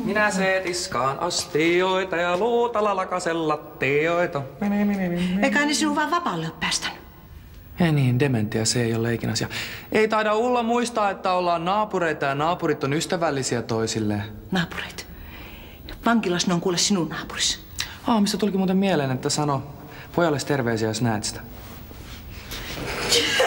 Minä seetiskaan astioita ja luutalla lakasen lattioita. Eikä ne sinun vaan vapaalle ole päästänyt. Ei niin, dementia se ei ole leikin asia. Ei taida Ulla muistaa, että ollaan naapureita ja naapurit on ystävällisiä toisilleen. Naapureita? Vankilas ne on kuule sinun naapurissa. Mistä tulikin muuten mieleen, että sano pojalle terveisiä, jos näet sitä.